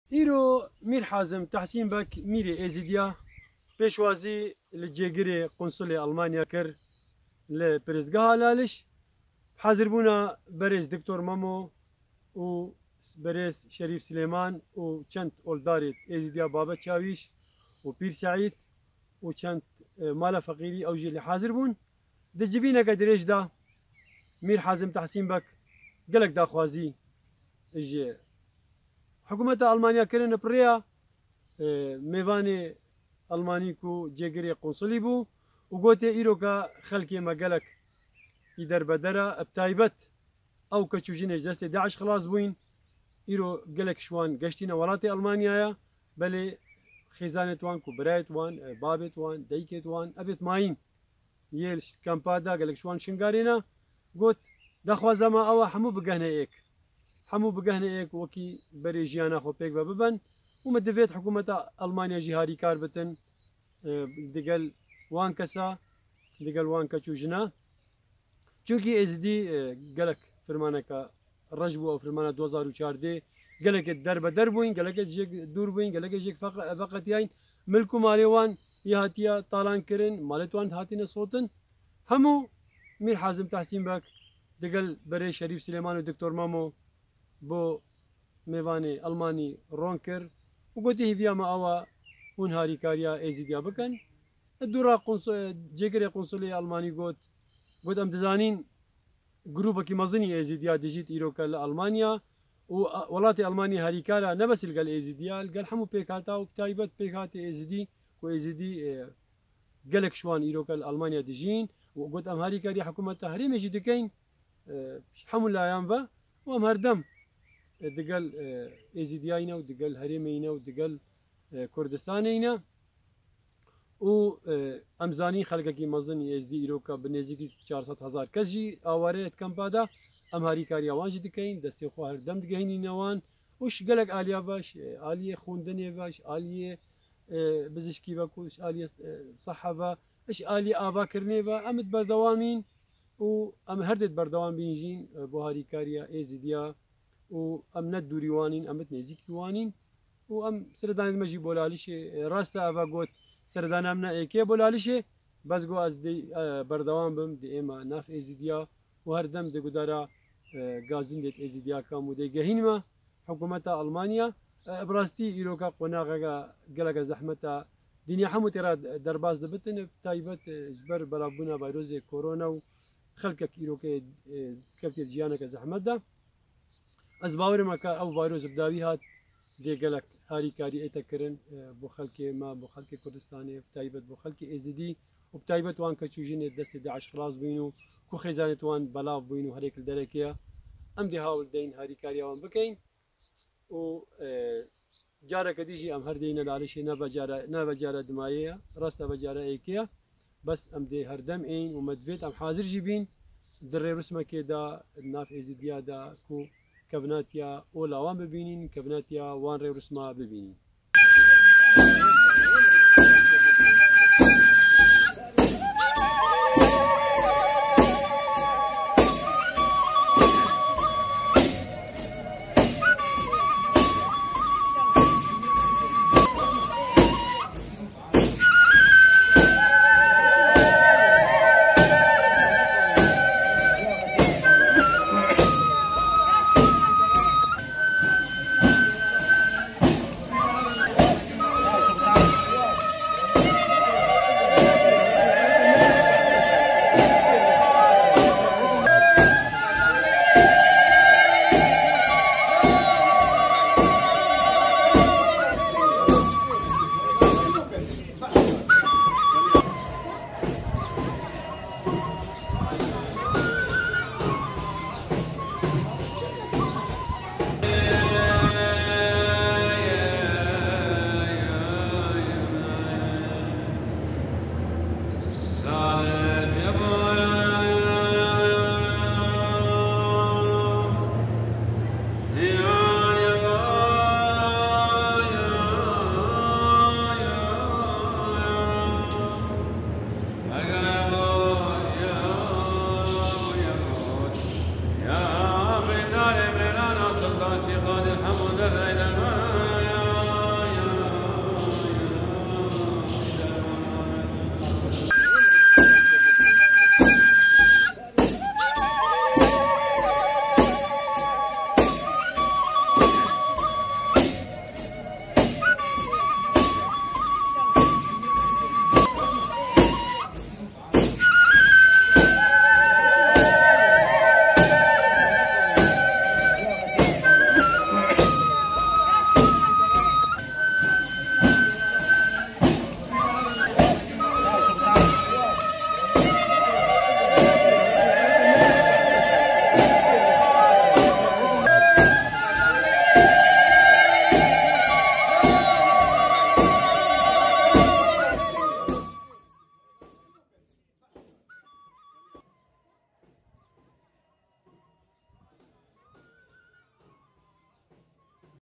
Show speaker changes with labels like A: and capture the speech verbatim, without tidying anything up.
A: إيرو مير حازم تحسين بك ميري إيزيديا بيشوازي لجيجري قنصلي ألمانيا كر لبرزقها لالش حاضر بونا بريز دكتور مامو و بريز شريف سليمان و چند أولداري إيزيديا بابا تشاويش و بير سعيد و چند مالا فقيري أو جي اللي حاضر بون دجبينا قدريش دا مير حازم تحسين بك قلق دا خوازي اجي حكومة ألمانيا كرن بريا ميفاني ألماني كو جيجري قنصلي بو وقوتي إيروكا خلكي ما قالك يدر بدرا بتايبت أو كتشوجين جدست داعش خلاص بوين إيرو قالك شوان قشتينا ولاتي ألمانيا بلي خزانة وان كبرايت وان بابت وان ديكت وان أبيت ماين يل كامبادا قالك شوان شنغارينا قلت دخوازا ما أوا حمو بقهنا إيك حمو بقهنا إيك وكي بري جيانا خو بيك ببن ومدفيت حكومة ألمانيا جهاري كاربتن دقل وان كسا دقل وان كتشوجنا چونكي از دي قالك فرمانك رجبو او فرمانه دو هزار و چهارده قالك درب دربوين قالك جيك دور بوين قالك جيك فقط ياين ملكو ماليوان يهاتيا طالان كرن مالتوان هاتينا صوتن همو مير حازم تحسين بك دقل بري شريف سليمان ودكتور مامو بو ميفاني الماني رونكر وقلت هي ما اوا ونهاري كاريا ايزيديا بكن الدورا قنصل جيكري قنصلي الماني قلت قلت ام دزانين جروبك مزني ايزيديا ديجيت ايروكا لالمانيا وولاتي المانيا هاريكالا نبس قال ايزيديا قال حمو بيكاتا وكتايبت بيكاتي ايزيدي كو ايزيدي قالك شوان ايروكا لالمانيا ديجين وقلت ام هاريكاري حكومه تهريم يجي دكين حمو الايام فا وام هردم دقل ايزيدياينا ودقل هريمينا ودقل كردستانينا و امزاني خلقكي مزن يزدي ايروكا بنزيكي چهارصد هزار كجي اواريت كامبادا ام هاريكاريا وانجي دكين دستي خو هردم دگهيني نوان وش قالك اليا واش اليه خوندني واش اليه بزشكي واكوش اليه صحفه اش اليه افا كرنيفا امد بردوامين و ام هردت بردوام بينجين بو هاريكاريا ايزيديا و ام ندوري وانين امت نزيكي وانين و ام سردان مجي بولاليش راستا افا قوت سردانا منا ايكي بولاليشه بس جو از دي بردوام بم دي اما ناف ايزيديا وهردم دي قدارا غازين ديت ايزيديا كامو دي جهينما حكومة ألمانيا براستي إيروكا قناغا قلقا زحمتا دنيا حمو ترى درباز دبتن تايبت جبر بلابونا فيروس كورونا وخلقك إيروكا كفتي جيانك زحمتا از باور مكا او فيروس بداوي هات دي قلق هاري كاري ايتكرن بو خلقي ما بو خلقي كردستاني بتايبت بو خلقي ازدي وبتايبت وان كتشوجين دست داعش خلاص بينو كو خزانة وان بلاف بينو هريك الدركية ام دي هاول دين هاري كاري وان بكين و جارة كديجي ام هردين لالشي نافا جارة نافا جارة دمائية راستا بجارة ايكيا بس ام دي هردم اين ومدفيت ام حاضر جيبين دري رسمة كدا ناف ازديا دا كو كفناتيا اولا وان ببينين كفناتيا وان ري رسمة ببينين